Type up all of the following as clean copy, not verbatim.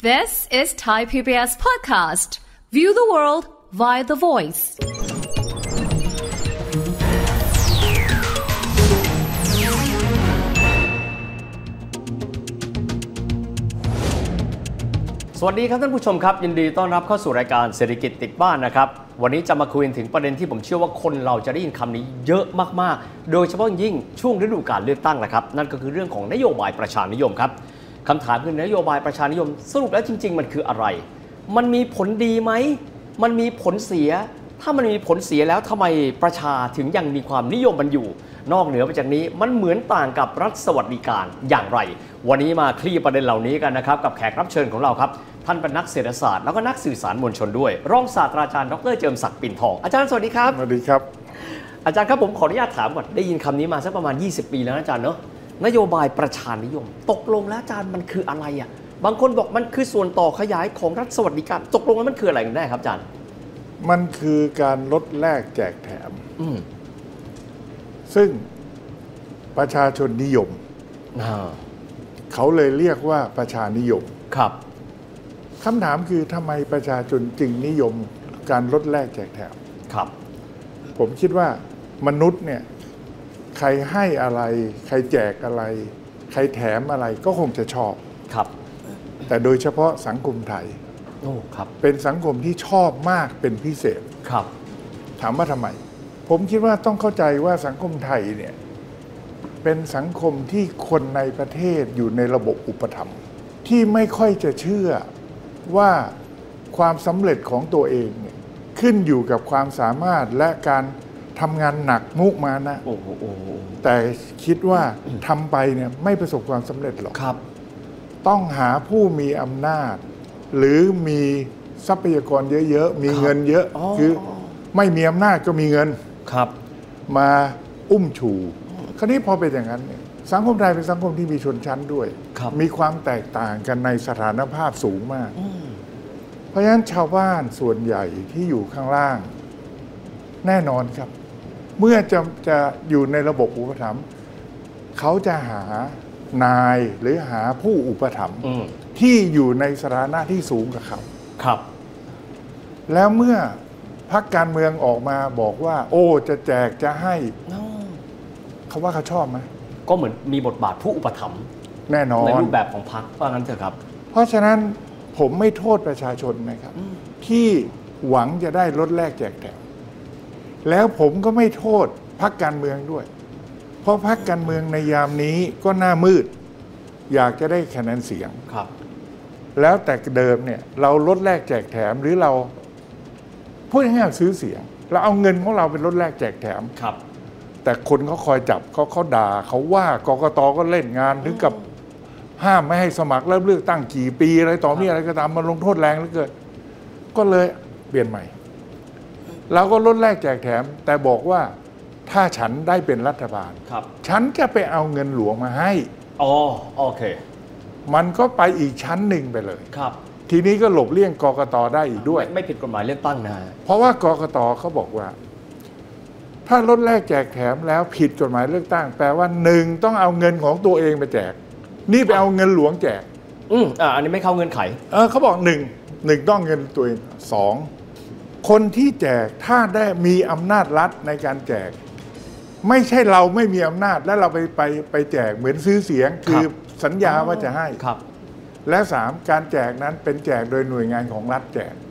This is Thai PBS podcast. View the world via the voice. สวัสดีครับท่านผู้ชมครับยินดีต้อนรับเข้าสู่รายการเศรษฐกิจติดบ้านนะครับวันนี้จะมาคุยถึงประเด็นที่ผมเชื่อว่าคนเราจะได้ยินคำนี้เยอะมากๆโดยเฉพาะยิ่งช่วงฤดูกาลเลือกตั้งนะครับนั่นก็คือเรื่องของนโยบายประชานิยมครับคำถามคือนโยบายประชานิยมสรุปแล้วจริงๆมันคืออะไรมันมีผลดีไหมมันมีผลเสียถ้ามันมีผลเสียแล้วทำไมประชาถึงยังมีความนิยมมันอยู่นอกเหนือไปจากนี้มันเหมือนต่างกับรัฐสวัสดิการอย่างไรวันนี้มาคลี่ประเด็นเหล่านี้กันนะครับกับแขกรับเชิญของเราครับท่านเป็นนักเศรษฐศาสตร์แล้วก็นักสื่อสารมวลชนด้วยรองศาสตราจารย์ดร.เจิมศักดิ์ปิ่นทองอาจารย์สวัสดีครับสวัสดีครับอาจารย์ครับผมขออนุญาตถามก่อนได้ยินคำนี้มาสักประมาณ20 ปีแล้วนะอาจารย์เนาะนโยบายประชานิยมตกลงแล้วอาจารย์มันคืออะไรอ่ะบางคนบอกมันคือส่วนต่อขยายของรัฐสวัสดิการตกลงแล้วมันคืออะไรกันแน่ครับอาจารย์มันคือการลดแลกแจกแถมซึ่งประชาชนนิยมเขาเลยเรียกว่าประชานิยมครับคำถามคือทำไมประชาชนจึงนิยมการลดแลกแจกแถมครับผมคิดว่ามนุษย์เนี่ยใครให้อะไรใครแจกอะไรใครแถมอะไรก็คงจะชอบครับแต่โดยเฉพาะสังคมไทยครับเป็นสังคมที่ชอบมากเป็นพิเศษครับถามว่าทำไมผมคิดว่าต้องเข้าใจว่าสังคมไทยเนี่ยเป็นสังคมที่คนในประเทศอยู่ในระบบอุปถัมภ์ที่ไม่ค่อยจะเชื่อว่าความสำเร็จของตัวเองเนี่ยขึ้นอยู่กับความสามารถและการทำงานหนักมุมานะแต่คิดว่าทำไปเนี่ยไม่ประสบความสำเร็จหรอกครับต้องหาผู้มีอำนาจหรือมีทรัพยากรเยอะๆมีเงินเยอะคือไม่มีอำนาจก็มีเงินครับมาอุ้มชูคราวนี้พอเป็นอย่างนั้นเนี่ยสังคมไทยเป็นสังคมที่มีชนชั้นด้วยมีความแตกต่างกันในสถานภาพสูงมากเพราะฉะนั้นชาวบ้านส่วนใหญ่ที่อยู่ข้างล่างแน่นอนครับเมื่อจะอยู่ในระบบอุปถัมภ์เขาจะหานายหรือหาผู้อุปถัมภ์ที่อยู่ในสถานะที่สูงกว่าเขาครับแล้วเมื่อพรรคการเมืองออกมาบอกว่าโอ้จะแจกจะให้เขาว่าเขาชอบไหมก็เหมือนมีบทบาทผู้อุปถัมภ์แน่นอนในรูปแบบของพรรคว่างั้นเถอะครับเพราะฉะนั้นผมไม่โทษประชาชนนะครับที่หวังจะได้ลดแลกแจกแถมแล้วผมก็ไม่โทษพรรคการเมืองด้วยเพราะพรรคการเมืองในยามนี้ก็หน้ามืดอยากจะได้คะแนนเสียงครับแล้วแต่เดิมเนี่ยเราลดแลกแจกแถมหรือเราพูดง่ายๆซื้อเสียงเราเอาเงินของเราเป็นลดแลกแจกแถมครับแต่คนเขาคอยจับเขาด่าเขาว่ากกต.ก็เล่นงานถึงกับห้ามไม่ให้สมัครแล้วเลือกตั้งกี่ปีอะไรต่อมีอะไรก็ตามมาลงโทษแรงเหลือเกินก็เลยเปลี่ยนใหม่เราก็ลดแลกแจกแถมแต่บอกว่าถ้าฉันได้เป็นรัฐบาลฉันจะไปเอาเงินหลวงมาให้โอเคมันก็ไปอีกชั้นหนึ่งไปเลยครับทีนี้ก็หลบเลี่ยงกกต.ได้อีกด้วยไม่ผิดกฎหมายเลือกตั้งนะเพราะว่ากกต.เขาบอกว่าถ้าลดแลกแจกแถมแล้วผิดกฎหมายเลือกตั้งแปลว่า1ต้องเอาเงินของตัวเองไปแจกนี่ไปเอาเงินหลวงแจกอันนี้ไม่เข้าเงื่อนไขเขาบอก1ต้องเงินตัวเอง2คนที่แจกถ้าได้มีอำนาจรัฐในการแจกไม่ใช่เราไม่มีอำนาจแล้วเราไปแจกเหมือนซื้อเสียงคือสัญญาว่าจะให้และ3การแจกนั้นเป็นแจกโดยหน่วยงานของรัฐแจก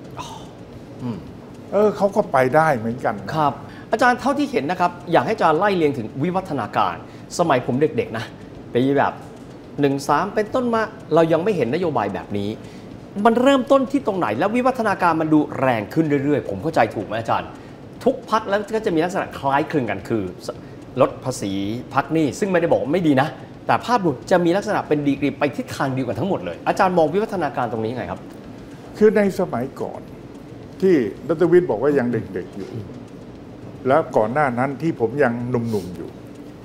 เขาก็ไปได้เหมือนกันครับอาจารย์เท่าที่เห็นนะครับอยากให้อาจารย์ไล่เรียงถึงวิวัฒนาการสมัยผมเด็กๆนะปีแบบ13เป็นต้นมาเรายังไม่เห็นนโยบายแบบนี้มันเริ่มต้นที่ตรงไหนแล้ววิวัฒนาการมันดูแรงขึ้นเรื่อยๆผมเข้าใจถูกไหมอาจารย์ทุกพรรคแล้วก็จะมีลักษณะคล้ายคลึงกันคือลดภาษีพรรคนี้ซึ่งไม่ได้บอกว่าไม่ดีนะแต่ภาพรวมจะมีลักษณะเป็นดีกรีไปทิศทางเดียวกันทั้งหมดเลยอาจารย์มองวิวัฒนาการตรงนี้ไงครับคือในสมัยก่อนที่ดร.วิทย์บอกว่ายังเด็กๆอยู่แล้วก่อนหน้านั้นที่ผมยังหนุ่มๆอยู่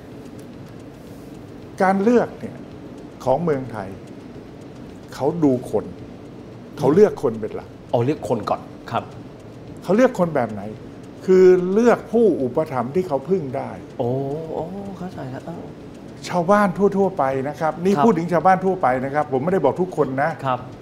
การเลือกเนี่ยของเมืองไทยเขาดูคนเขาเลือกคนเป็นหลักเลือกคนก่อนครับเขาเลือกคนแบบไหนคือเลือกผู้อุปถัมภ์ที่เขาพึ่งได้เข้าใจแล้วชาวบ้านทั่วๆไปนะครับนี่พูดถึงชาวบ้านทั่วไปนะครับผมไม่ได้บอกทุกคนนะครับ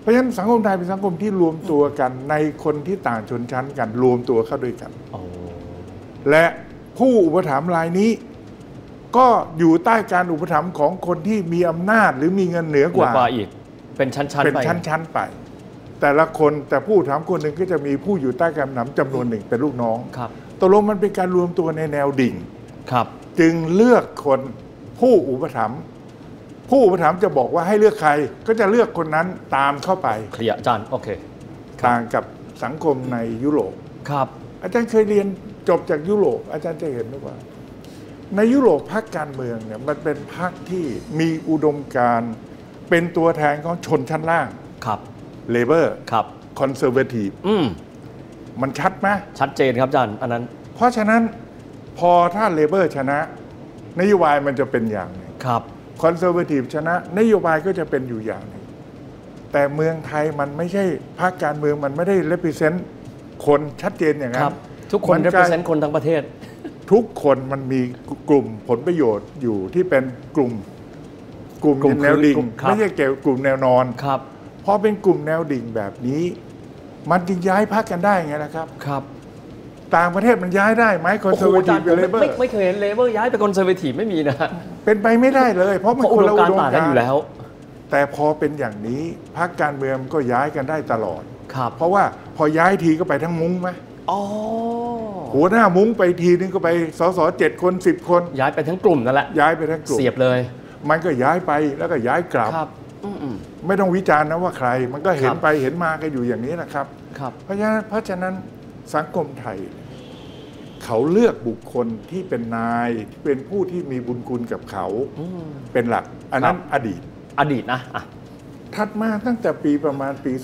ราะฉะนั้นสังคมไทยเป็นสังคมที่รวมตัวกันในคนที่ต่างชนชั้นกันรวมตัวเข้าด้วยกันและผู้อุปถัมภ์รายนี้ก็อยู่ใต้การอุปถัมภ์ของคนที่มีอำนาจหรือมีเงินเหนือกว่าอีกเป็นชั้นๆเป็นชั้นๆไปแต่ละคนแต่ผู้อุปถัมภ์คนหนึ่งก็จะมีผู้อยู่ใต้การอุปถัมภ์จำนวนหนึ่งเป็นลูกน้องตกลงมันเป็นการรวมตัวในแนวดิ่งจึงเลือกคนผู้อุปถัมภ์ผู้อุปถัมภ์จะบอกว่าให้เลือกใครก็จะเลือกคนนั้นตามเข้าไปเคลียร์อาจารย์โอเคต่างกับสังคมในยุโรปครับอาจารย์เคยเรียนจบจากยุโรปอาจารย์จะเห็นว่าในยุโรปพรรคการเมืองเนี่ยมันเป็นพรรคที่มีอุดมการณ์เป็นตัวแทนของชนชั้นล่างครับเลเบอร์ครับคอนเซอร์เวทีฟมันชัดไหมชัดเจนครับอาจารย์อันนั้นเพราะฉะนั้นพอถ้าเลเบอร์ชนะนโยบายมันจะเป็นอย่างหนึ่งครับคอนเซอร์เวทีฟชนะนโยบายก็จะเป็นอยู่อย่างหนึ่งแต่เมืองไทยมันไม่ใช่พรรคการเมืองมันไม่ได้เลพิเซนต์คนชัดเจนอย่างนั้นทุกคนเลพิเซนต์คนทั้งประเทศทุกคนมันมีกลุ่มผลประโยชน์อยู่ที่เป็นกลุ่มแนวดิ่งไม่ใช่เกี่ยวกับกลุ่มแนวนอนครับพอเป็นกลุ่มแนวดิ่งแบบนี้มันจึงย้ายพรรคกันได้ไงนะครับครับต่างประเทศมันย้ายได้ไหมคอนเซอร์เวทีฟกับเลเบอร์ไม่เคยเห็นเลเบอร์ย้ายไปคอนเซอร์เวทีฟไม่มีนะเป็นไปไม่ได้เลยเพราะมันคนละอุดมการณ์อยู่แล้วแต่พอเป็นอย่างนี้พรรคการเมืองก็ย้ายกันได้ตลอดครับเพราะว่าพอย้ายทีก็ไปทั้งมุ้งไหมหัวหน้ามุ้งไปทีนึงก็ไปสส7 คน10 คนย้ายไปทั้งกลุ่มนั่นแหละย้ายไปทั้งกลุ่มเสียบเลยมันก็ย้ายไปแล้วก็ย้ายกลับไม่ต้องวิจารณ์นะว่าใครมันก็เห็นไปเห็นมากันอยู่อย่างนี้นะครับเพราะฉะนั้นสังคมไทยเขาเลือกบุคคลที่เป็นนายเป็นผู้ที่มีบุญคุณกับเขาเป็นหลักอันนั้นอดีตนะถัดมาตั้งแต่ประมาณปี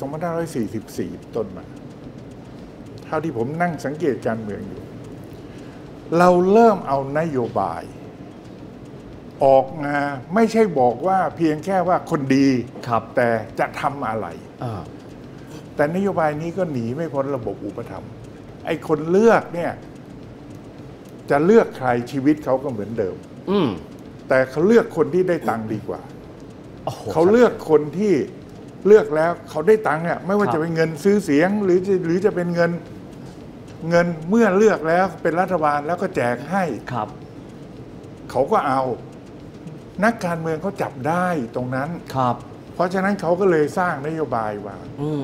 2544 ต้นมาเท่าที่ผมนั่งสังเกตการเมืองอยู่เราเริ่มเอานโยบายออกมาไม่ใช่บอกว่าเพียงแค่ว่าคนดีแต่จะทำอะไรแต่นโยบายนี้ก็หนีไม่พ้นระบบอุปถัมภ์ไอ้คนเลือกเนี่ยจะเลือกใครชีวิตเขาก็เหมือนเดิมแต่เขาเลือกคนที่ได้ตังค์ดีกว่าเขาเลือกคนที่เลือกแล้วเขาได้ตังค์เนี่ยไม่ว่าจะเป็นเงินซื้อเสียงหรือจะเป็นเงินเมื่อเลือกแล้วเป็นรัฐบาลแล้วก็แจกให้เขาก็เอานักการเมืองเขาจับได้ตรงนั้นเพราะฉะนั้นเขาก็เลยสร้างนโยบายว่า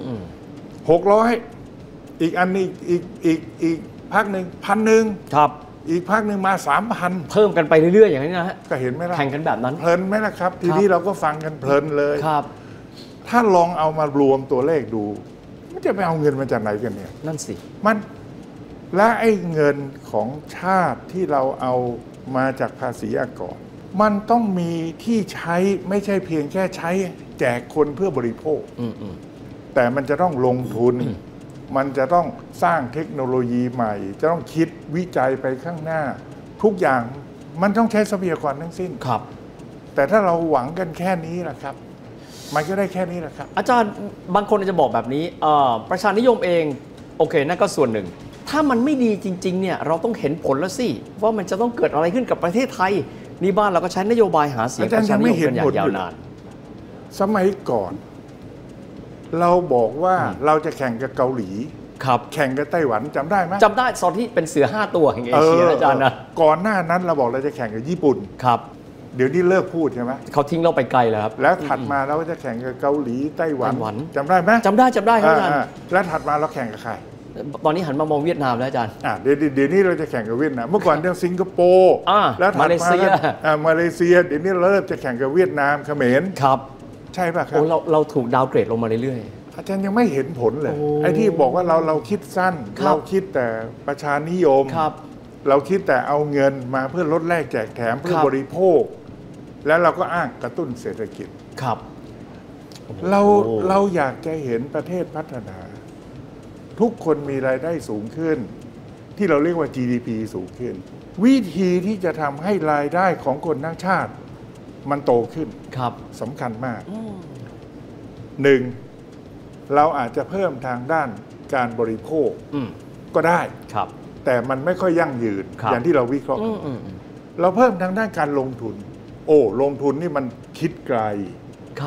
600อีกอันนี้อีกพรรคหนึ่ง1,000ครับอีกพรรคหนึ่งมา 3,000 เพิ่มกันไปเรื่อยๆอย่างนี้นะฮะก็เห็นไหมล่ะแข่งกันแบบนั้นเพลินไหมล่ะครับทีนี้เราก็ฟังกันเพลินเลยครับถ้าลองเอามารวมตัวเลขดูมันจะไปเอาเงินมาจากไหนกันเนี่ยนั่นสิมันและไอ้เงินของชาติที่เราเอามาจากภาษีอากรมันต้องมีที่ใช้ไม่ใช่เพียงแค่ใช้แจกคนเพื่อบริโภคแต่มันจะต้องลงทุนมันจะต้องสร้างเทคโนโลยีใหม่จะต้องคิดวิจัยไปข้างหน้าทุกอย่างมันต้องใช้ทรัพยากรทั้งสิ้นครับแต่ถ้าเราหวังกันแค่นี้ล่ะครับมันก็ได้แค่นี้แหละครับอาจารย์บางคนจะบอกแบบนี้ประชานิยมเองโอเคนั่นก็ส่วนหนึ่งถ้ามันไม่ดีจริงๆเนี่ยเราต้องเห็นผลแล้วสิว่ามันจะต้องเกิดอะไรขึ้นกับประเทศไทยนี่บ้านเราก็ใช้นโยบายหาเสียงประชานิยมกันอย่างยาวนานสมัยก่อนเราบอกว่าเราจะแข่งกับเกาหลีแข่งกับไต้หวันจำได้ไหมจำได้ตอนที่เป็นเสือ5 ตัวแห่งเอเชียอาจารย์นะก่อนหน้านั้นเราบอกเราจะแข่งกับญี่ปุ่นครับเดี๋ยวนี้เลิกพูดใช่ไหมเขาทิ้งเราไปไกลแล้วครับแล้วถัดมาเราก็จะแข่งกับเกาหลีไต้หวันจำได้ไหมจำได้ครับอาจารย์แล้วถัดมาเราแข่งกับใครตอนนี้หันมามองเวียดนามแล้วอาจารย์เดี๋ยวนี้เราจะแข่งกับเวียดนามเมื่อก่อนเรื่องสิงคโปร์แล้วถัดมามาเลเซียเดี๋ยวนี้เราเริ่มจะแข่งกับเวียดนามเขมรครับใช่ป่ะครับเราถูกดาวเกรดลงมาเรื่อยๆอาจารย์ยังไม่เห็นผลเลยไอ้ที่บอกว่าเราคิดสั้นเราคิดแต่ประชานิยมเราคิดแต่เอาเงินมาเพื่อลดแลกแจกแถมเพื่อบริโภคแล้วเราก็อ้างกระตุ้นเศรษฐกิจครับเราอยากจะเห็นประเทศพัฒนาทุกคนมีรายได้สูงขึ้นที่เราเรียกว่า GDP สูงขึ้นวิธีที่จะทำให้รายได้ของคนทั้งชาติมันโตขึ้นสำคัญมาก1เราอาจจะเพิ่มทางด้านการบริโภคก็ได้แต่มันไม่ค่อยยั่งยืนอย่างที่เราวิเคราะห์เราเพิ่มทางด้านการลงทุนลงทุนนี่มันคิดไกล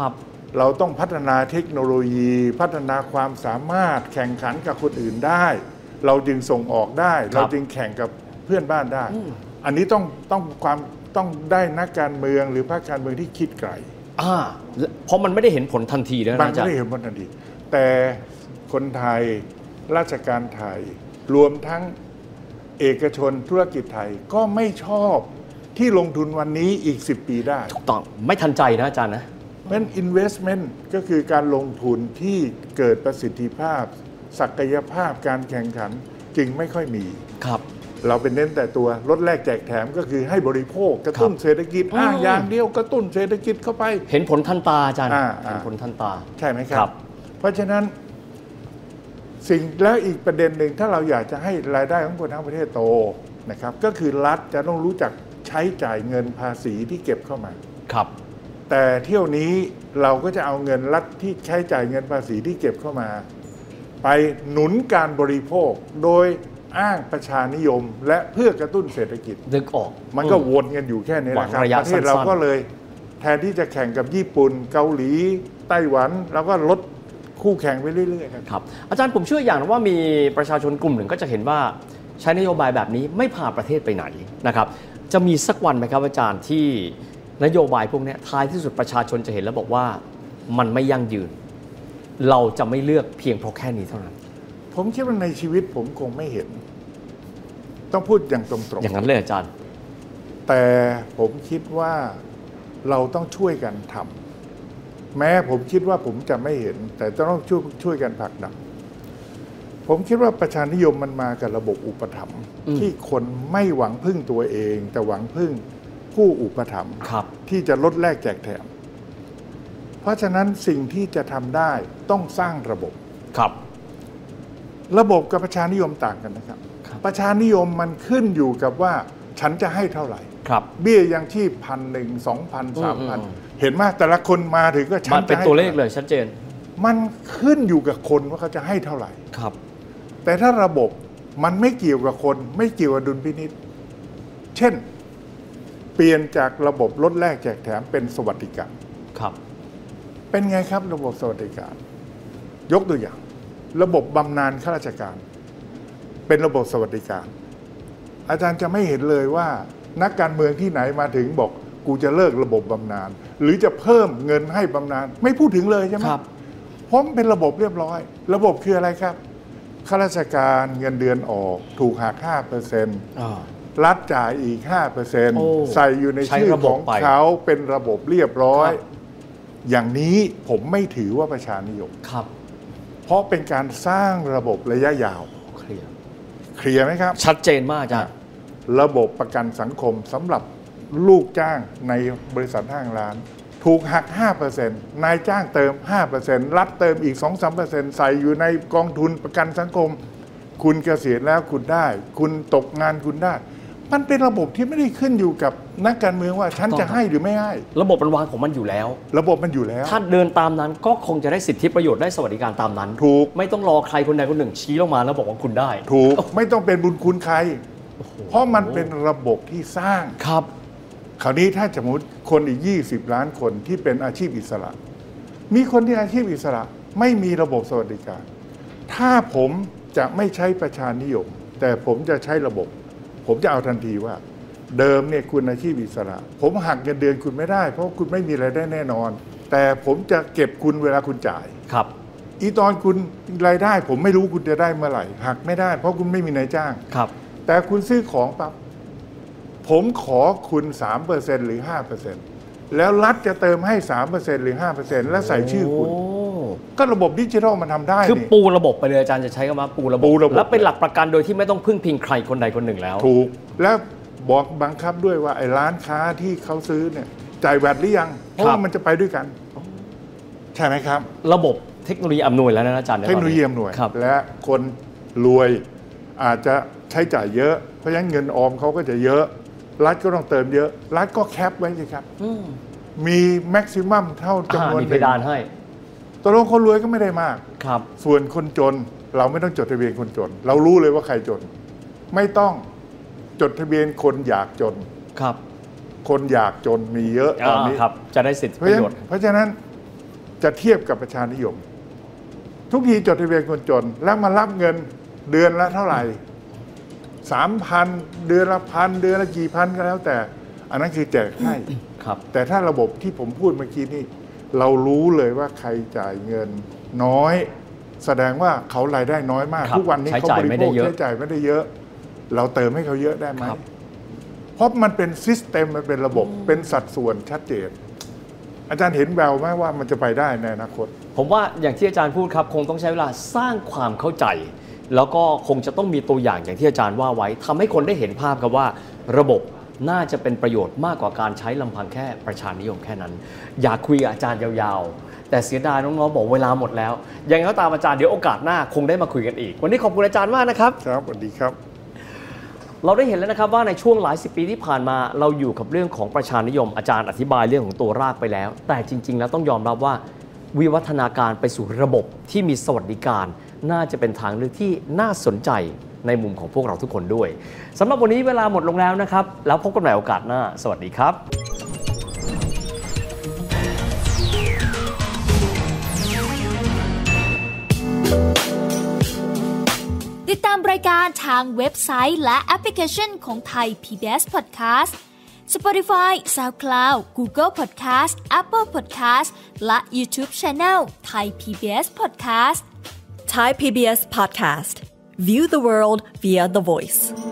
เราต้องพัฒนาเทคโนโลยีพัฒนาความสามารถแข่งขันกับคนอื่นได้ เราจึงส่งออกได้เราจึงแข่งกับเพื่อนบ้านได้อันนี้ต้องได้นักการเมืองหรือพรรคการเมืองที่คิดไกลเพราะมันไม่ได้เห็นผลทันทีนะอาจารย์มันไม่ได้เห็นผลทันทีแต่คนไทยราชการไทยรวมทั้งเอกชนธุรกิจไทยก็ไม่ชอบที่ลงทุนวันนี้อีก10 ปีได้ถูกต้องไม่ทันใจนะอาจารย์นะเป็น investment ก็คือการลงทุนที่เกิดประสิทธิภาพศักยภาพการแข่งขันจึงไม่ค่อยมีครับเราเป็นเน้นแต่ตัวลดแลกแจกแถมก็คือให้บริโภคกระตุ้นเศรษฐกิจอย่างเดียวกระตุ้นเศรษฐกิจเข้าไปเห็นผลทันตาอาจารย์เห็นผลทันตาใช่ไหมครับเพราะฉะนั้นสิ่งแล้วอีกประเด็นหนึ่งถ้าเราอยากจะให้รายได้ของคนทั้งประเทศโตนะครับก็คือรัฐจะต้องรู้จักใช้จ่ายเงินภาษีที่เก็บเข้ามาครับแต่เที่ยวนี้เราก็จะเอาเงินรัฐที่ใช้จ่ายเงินภาษีที่เก็บเข้ามาไปหนุนการบริโภคโดยอ้างประชานิยมและเพื่อกระตุ้นเศรษฐกิจนึกออกมันก็วนกันอยู่แค่นี้แหละครับประเทศเราก็เลยแทนที่จะแข่งกับญี่ปุ่นเกาหลีไต้หวันเราก็ลดคู่แข่งไปเรื่อยๆครับอาจารย์ผมเชื่ออย่างว่ามีประชาชนกลุ่มหนึ่งก็จะเห็นว่าใช้นโยบายแบบนี้ไม่พาประเทศไปไหนนะครับจะมีสักวันไหมครับอาจารย์ที่นโยบายพวกนี้ท้ายที่สุดประชาชนจะเห็นแล้วบอกว่ามันไม่ยั่งยืนเราจะไม่เลือกเพียงเพราะแค่นี้เท่านั้นผมคิดว่าในชีวิตผมคงไม่เห็นต้องพูดอย่างตรงๆอย่างนั้นเลยอาจารย์แต่ผมคิดว่าเราต้องช่วยกันทำแม้ผมคิดว่าผมจะไม่เห็นแต่ต้องช่วยกันผลักดันผมคิดว่าประชานิยมมันมากับระบบอุปถัมภ์ที่คนไม่หวังพึ่งตัวเองแต่หวังพึ่งผู้อุปถัมภ์ที่จะลดแลกแจกแถมเพราะฉะนั้นสิ่งที่จะทำได้ต้องสร้างระบบครับระบบกับประชานิยมต่างกันนะครับประชานิยมมันขึ้นอยู่กับว่าฉันจะให้เท่าไหร่เบี้ยยังชีพ1,000 2,000 3,000เห็นไหมแต่ละคนมาถึงก็ฉันเป็นตัวเลขเลยชัดเจนมันขึ้นอยู่กับคนว่าเขาจะให้เท่าไหร่ครับแต่ถ้าระบบมันไม่เกี่ยวกับคนไม่เกี่ยวกับดุลพินิจเช่นเปลี่ยนจากระบบลดแลกแจกแถมเป็นสวัสดิการครับเป็นไงครับระบบสวัสดิการยกตัวอย่างระบบบำนาญข้าราชการเป็นระบบสวัสดิการอาจารย์จะไม่เห็นเลยว่านักการเมืองที่ไหนมาถึงบอกกูจะเลิกระบบบำนาญหรือจะเพิ่มเงินให้บำนาญไม่พูดถึงเลยใช่ไหมครับเพราะมันเป็นระบบเรียบร้อยระบบคืออะไรครับข้าราชการเงินเดือนออกถูกหัก 5%รัฐจ่ายอีก 5% ใส่อยู่ในชื่อของเขาเป็นระบบเรียบร้อยอย่างนี้ผมไม่ถือว่าประชานิยมครับเพราะเป็นการสร้างระบบระยะยาวเคลียร์ไหมครับชัดเจนมากจ้ะระบบประกันสังคมสำหรับลูกจ้างในบริษัทห้างร้านถูกหัก 5% นายจ้างเติม 5% รัฐเติมอีก 2-3% ใส่อยู่ในกองทุนประกันสังคมคุณเกษียณแล้วคุณได้คุณตกงานคุณได้มันเป็นระบบที่ไม่ได้ขึ้นอยู่กับนักการเมืองว่าฉันจะให้หรือไม่ให้ระบบมันวางของมันอยู่แล้วระบบมันอยู่แล้วถ้าเดินตามนั้นก็คงจะได้สิทธิประโยชน์ได้สวัสดิการตามนั้นถูกไม่ต้องรอใครคนใดคนหนึ่งชี้ลงมาแล้วบอกว่าคุณได้ถูกไม่ต้องเป็นบุญคุณใครเพราะมันเป็นระบบที่สร้างครับคราวนี้ถ้าสมมติคนอีก20 ล้านคนที่เป็นอาชีพอิสระมีคนที่อาชีพอิสระไม่มีระบบสวัสดิการถ้าผมจะไม่ใช้ประชานิยมแต่ผมจะใช้ระบบผมจะเอาทันทีว่าเดิมเนี่ยคุณอาชีพอิสระผมหักเงินเดือนคุณไม่ได้เพราะคุณไม่มีรายได้แน่นอนแต่ผมจะเก็บคุณเวลาคุณจ่ายครับอีตอนคุณรายได้ผมไม่รู้คุณจะได้เมื่อไหร่หักไม่ได้เพราะคุณไม่มีนายจ้างครับแต่คุณซื้อของปั๊บผมขอคุณ 3% หรือ 5% แล้วรัฐจะเติมให้ 3% หรือ 5% แล้วใส่ชื่อคุณก็ระบบดิจิทัลมันทำได้คือปูระบบไปเลยอาจารย์จะใช้คำว่าปูระบบแล้วเป็นหลักประกันโดยที่ไม่ต้องพึ่งพิงใครคนใดคนหนึ่งแล้วถูกแล้วบอกบังคับด้วยว่าไอ้ร้านค้าที่เขาซื้อเนี่ยจ่ายแวดหรือยังเพราะว่ามันจะไปด้วยกันใช่ไหมครับระบบเทคโนโลยีอำนวยแล้วนะอาจารย์เทคโนโลยีอำนวยและคนรวยอาจจะใช้จ่ายเยอะเพราะฉะนั้นเงินออมเขาก็จะเยอะรัฐก็ต้องเติมเยอะรัฐก็แคปไว้สิครับมีแม็กซิมัมเท่าจำนวนมีเพดานให้ตัวลงคนรวยก็ไม่ได้มากครับส่วนคนจนเราไม่ต้องจดทะเบียนคนจนเรารู้เลยว่าใครจนไม่ต้องจดทะเบียนคนอยากจนครับคนอยากจนมีเยอะตอนนี้ครับจะได้สิทธิประโยชน์เพราะฉะนั้นจะเทียบกับประชานิยมทุกทีจดทะเบียนคนจนแล้วมารับเงินเดือนละเท่าไหร่ 3,000 เดือนละพันเดือนละกี่พันก็แล้วแต่อันนั้นคือแจกให้แต่ถ้าระบบที่ผมพูดเมื่อกี้นี่เรารู้เลยว่าใครจ่ายเงินน้อยแสดงว่าเขารายได้น้อยมากทุกวันนี้เขาบริโภคใช้จ่ายไม่ได้เยอะเราเติมให้เขาเยอะได้ไหมเพราะมันเป็นซิสเต็มมันเป็นระบบเป็นสัดส่วนชัดเจนอาจารย์เห็นแววไหมว่ามันจะไปได้ในอนาคตผมว่าอย่างที่อาจารย์พูดครับคงต้องใช้เวลาสร้างความเข้าใจแล้วก็คงจะต้องมีตัวอย่างอย่างที่อาจารย์ว่าไว้ทำให้คนได้เห็นภาพครับว่าระบบน่าจะเป็นประโยชน์มากกว่าการใช้ลำพังแค่ประชานิยมแค่นั้นอยากคุยกับอาจารย์ยาวๆแต่เสียดายน้องๆบอกเวลาหมดแล้วยังไงก็ตามอาจารย์เดี๋ยวโอกาสหน้าคงได้มาคุยกันอีกวันนี้ขอบคุณอาจารย์มากนะครับครับสวัสดีครับเราได้เห็นแล้วนะครับว่าในช่วงหลายสิบปีที่ผ่านมาเราอยู่กับเรื่องของประชานิยมอาจารย์อธิบายเรื่องของตัวรากไปแล้วแต่จริงๆแล้วต้องยอมรับว่าวิวัฒนาการไปสู่ระบบที่มีสวัสดิการน่าจะเป็นทางเลือกที่น่าสนใจในมุมของพวกเราทุกคนด้วยสำหรับวันนี้เวลาหมดลงแล้วนะครับแล้วพบกันใหม่โอกาสหน้าสวัสดีครับติดตามรายการทางเว็บไซต์และแอปพลิเคชันของไทย PBS Podcast Spotify, SoundCloud, Google Podcast, Apple Podcast และ YouTube Channel Thai PBS Podcast Thai PBS Podcast View the world via the voice